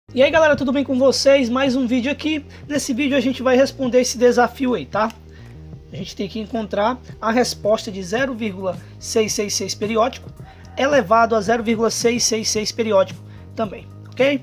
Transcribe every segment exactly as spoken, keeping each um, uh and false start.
E aí galera, tudo bem com vocês? Mais um vídeo aqui. Nesse vídeo a gente vai responder esse desafio aí, tá? A gente tem que encontrar a resposta de zero vírgula seiscentos e sessenta e seis periódico elevado a zero vírgula seiscentos e sessenta e seis periódico também, ok?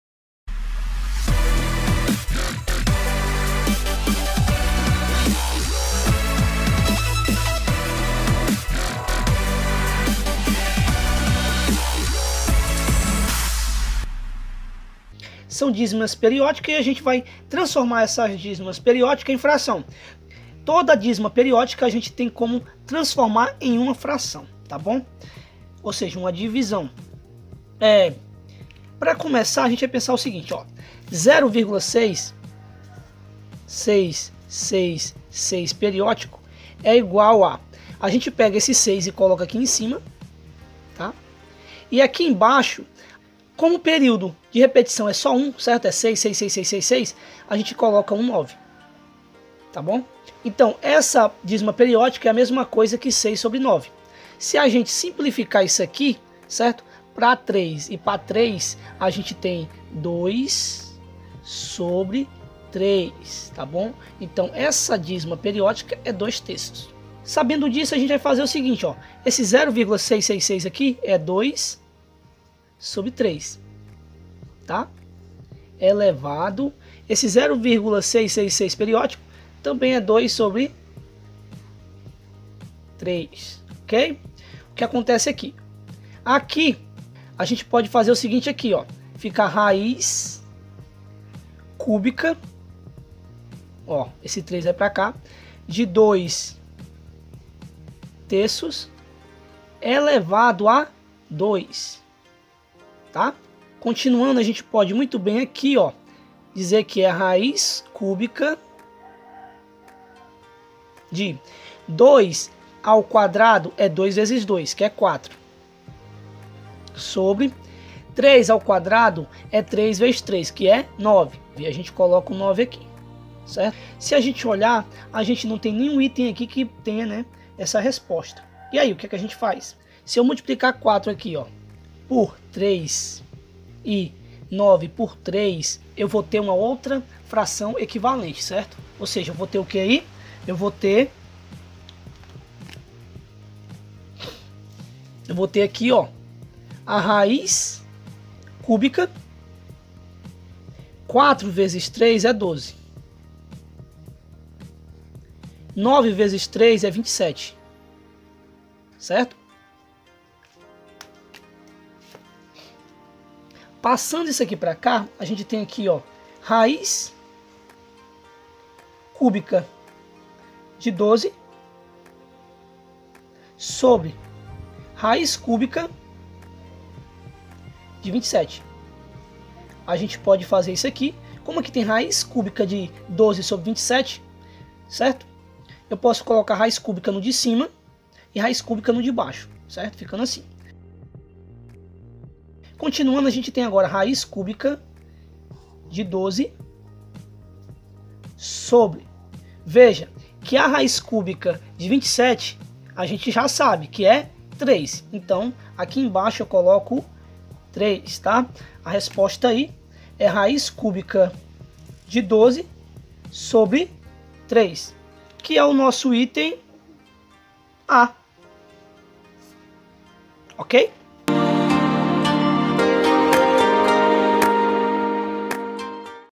São dízimas periódicas e a gente vai transformar essas dízimas periódicas em fração. Toda dízima periódica a gente tem como transformar em uma fração, tá bom? Ou seja, uma divisão. É, para começar, a gente vai pensar o seguinte, ó, zero vírgula seiscentos e sessenta e seis periódico é igual a, a gente pega esse seis e coloca aqui em cima, tá? E aqui embaixo, como o período de repetição é só um, certo? É seis, seis, seis, seis, seis, seis, a gente coloca um nove, tá bom? Então, essa dízima periódica é a mesma coisa que seis sobre nove. Se a gente simplificar isso aqui, certo? Para três e para três, a gente tem dois sobre três, tá bom? Então, essa dízima periódica é dois terços. Sabendo disso, a gente vai fazer o seguinte, ó. Esse zero vírgula seiscentos e sessenta e seis aqui é dois sobre três, tá? Elevado, esse zero vírgula seiscentos e sessenta e seis periódico também é dois sobre três, ok? O que acontece aqui? Aqui, a gente pode fazer o seguinte aqui, ó. Fica a raiz cúbica, ó, esse três vai para cá, de dois terços elevado a dois. Tá? Continuando, a gente pode muito bem aqui, ó, dizer que é a raiz cúbica de dois ao quadrado é dois vezes dois, que é quatro. Sobre três ao quadrado é três vezes três, que é nove. E a gente coloca o nove aqui, certo? Se a gente olhar, a gente não tem nenhum item aqui que tenha, né, essa resposta. E aí, o que é que a gente faz? Se eu multiplicar quatro aqui, ó, por três e nove por três, eu vou ter uma outra fração equivalente, certo? Ou seja, eu vou ter o que aí? Eu vou ter eu vou ter aqui, ó, a raiz cúbica. Quatro vezes três é doze. nove vezes três é vinte e sete. Certo? Passando isso aqui para cá, a gente tem aqui, ó, raiz cúbica de doze sobre raiz cúbica de vinte e sete. A gente pode fazer isso aqui. Como aqui tem raiz cúbica de doze sobre vinte e sete, certo? Eu posso colocar raiz cúbica no de cima e raiz cúbica no de baixo, certo? Ficando assim. Continuando, a gente tem agora raiz cúbica de doze sobre, veja, que a raiz cúbica de vinte e sete, a gente já sabe que é três. Então, aqui embaixo eu coloco três, tá? A resposta aí é raiz cúbica de doze sobre três, que é o nosso item A. Ok?